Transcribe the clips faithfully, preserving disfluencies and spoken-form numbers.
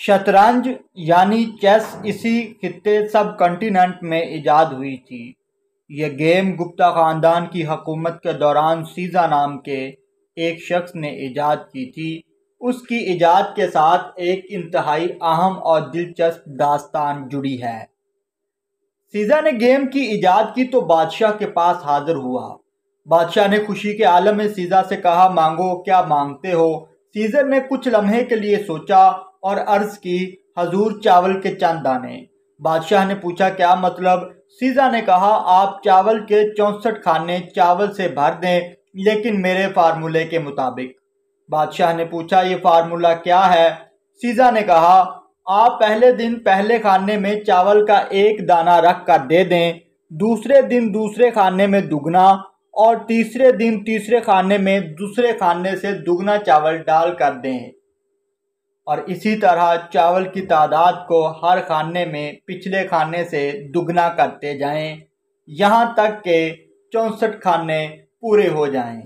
शतरंज यानी चेस इसी खित्ते सब कॉन्टिनेंट में इजाद हुई थी। यह गेम गुप्ता ख़ानदान की हुकूमत के दौरान सीज़ा नाम के एक शख्स ने इजाद की थी। उसकी इजाद के साथ एक इंतहाई अहम और दिलचस्प दास्तान जुड़ी है। सीज़ा ने गेम की इजाद की तो बादशाह के पास हाजिर हुआ। बादशाह ने खुशी के आलम में सीज़ा से कहा, मांगो, क्या मांगते हो। सीज़र ने कुछ लम्हे के लिए सोचा और अर्ज की, हजूर, चावल के चंद दाने। बादशाह ने पूछा, क्या मतलब। सीज़ा ने कहा, आप चावल के चौंसठ खाने चावल से भर दें, लेकिन मेरे फार्मूले के मुताबिक। बादशाह ने पूछा, ये फार्मूला क्या है। सीज़ा ने कहा, आप पहले दिन पहले खाने में चावल का एक दाना रख कर दे दें, दूसरे दिन दूसरे खाने में दुगना और तीसरे दिन तीसरे खाने में दूसरे खाने से दुगना चावल डाल कर दें, और इसी तरह चावल की तादाद को हर खाने में पिछले खाने से दुगना करते जाएं, यहाँ तक के चौंसठ खाने पूरे हो जाएं।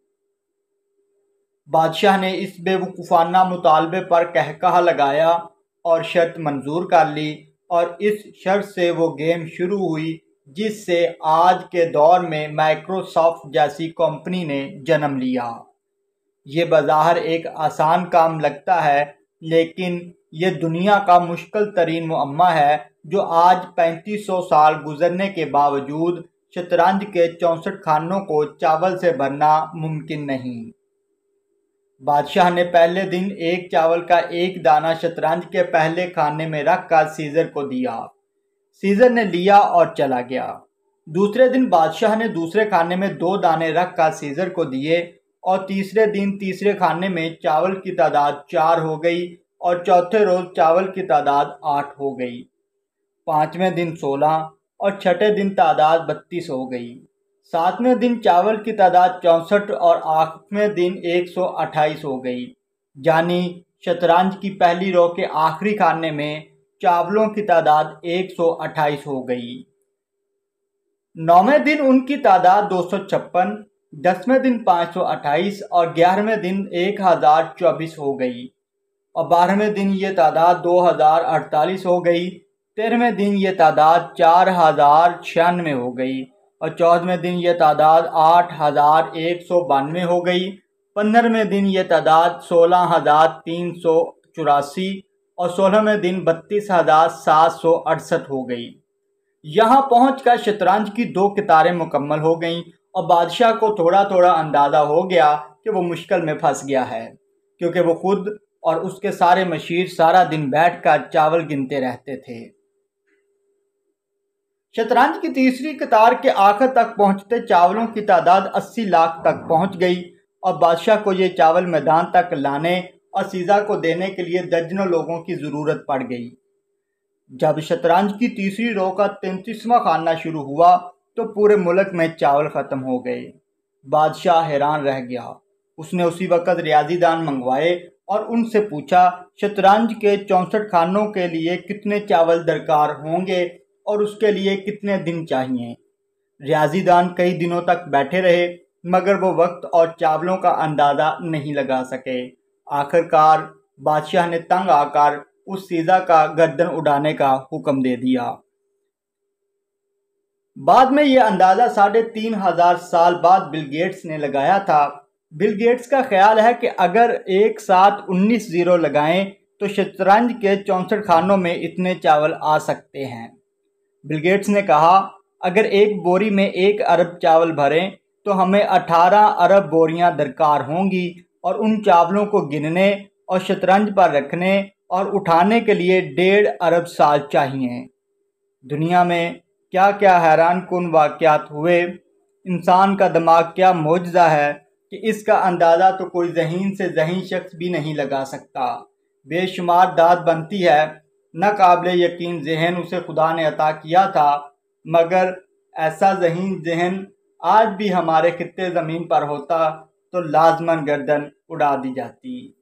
बादशाह ने इस बेवकूफ़ाना मुतालबे पर कहकहा लगाया और शर्त मंजूर कर ली, और इस शर्त से वो गेम शुरू हुई जिससे आज के दौर में माइक्रोसॉफ्ट जैसी कंपनी ने जन्म लिया। ये बज़ाहिर एक आसान काम लगता है, लेकिन ये दुनिया का मुश्किल तरीन मुअम्मा है जो आज पैंतीस सौ साल गुजरने के बावजूद शतरंज के चौंसठ खानों को चावल से भरना मुमकिन नहीं। बादशाह ने पहले दिन एक चावल का एक दाना शतरंज के पहले खाने में रख कर सीज़र को दिया। सीज़र ने लिया और चला गया। दूसरे दिन बादशाह ने दूसरे खाने में दो दाने रख कर सीज़र को दिए, और तीसरे दिन तीसरे खाने में चावल की तादाद चार हो गई, और चौथे रोज़ चावल की तादाद आठ हो गई। पाँचवें दिन सोलह और छठे दिन तादाद बत्तीस हो गई। सातवें दिन चावल की तादाद चौंसठ और आठवें दिन एक सौ अट्ठाईस हो गई। यानी शतरंज की पहली रो के आखिरी खाने में चावलों की तादाद एक सौ अट्ठाईस हो गई। नौवें दिन उनकी तादाद दो सौ छप्पन, दसवें दिन पाँच सौ अट्ठाईस और ग्यारहवें दिन एक हज़ार चौबीस हो गई, और बारहवें दिन ये तादाद दो हज़ार अड़तालीस हो गई। तेरहवें दिन ये तादाद चार हज़ार छियानवे हो गई, और चौदहवें दिन ये तादाद आठ हज़ार एक सौ बानवे हो गई। पंद्रहवें दिन ये तादाद सोलह हज़ार तीन सौ चौरासी और सोलहवें दिन बत्तीस हज़ार सात सौ अड़सठ हो गई। यहाँ पहुँच कर शतरंज की दो कितारें मुकम्मल हो गईं, और बादशाह को थोड़ा थोड़ा अंदाज़ा हो गया कि वो मुश्किल में फंस गया है, क्योंकि वो खुद और उसके सारे मशीर सारा दिन बैठकर चावल गिनते रहते थे। शतरंज की तीसरी कतार के आखिर तक पहुंचते चावलों की तादाद अस्सी लाख तक पहुंच गई, और बादशाह को ये चावल मैदान तक लाने और सीज़ा को देने के लिए दर्जनों लोगों की ज़रूरत पड़ गई। जब शतरंज की तीसरी रो का तैंतीसवां खाना शुरू हुआ तो पूरे मुल्क में चावल ख़त्म हो गए। बादशाह हैरान रह गया। उसने उसी वक़्त रियाजीदान मंगवाए और उनसे पूछा, शतरंज के चौंसठ खानों के लिए कितने चावल दरकार होंगे और उसके लिए कितने दिन चाहिए। रियाजीदान कई दिनों तक बैठे रहे, मगर वो वक्त और चावलों का अंदाज़ा नहीं लगा सके। आखिरकार बादशाह ने तंग आकर उस सीज़ा का गर्दन उड़ाने का हुक्म दे दिया। बाद में यह अंदाज़ा साढ़े तीन हज़ार साल बाद बिल गेट्स ने लगाया था। बिल गेट्स का ख्याल है कि अगर एक साथ उन्नीस ज़ीरो लगाएं तो शतरंज के चौंसठ खानों में इतने चावल आ सकते हैं। बिल गेट्स ने कहा, अगर एक बोरी में एक अरब चावल भरें तो हमें अठारह अरब बोरियां दरकार होंगी, और उन चावलों को गिनने और शतरंज पर रखने और उठाने के लिए डेढ़ अरब साल चाहिए। दुनिया में क्या क्या हैरान कुन वाक़यात हुए। इंसान का दिमाग क्या मौजज़ा है कि इसका अंदाज़ा तो कोई ज़हीन से ज़हीन शख्स भी नहीं लगा सकता। बेशुमार दाद बनती है, न काबिल यकीन जहन उसे खुदा ने अता किया था, मगर ऐसा ज़हीन जहन आज भी हमारे खित्ते ज़मीन पर होता तो लाज़मन गर्दन उड़ा दी जाती।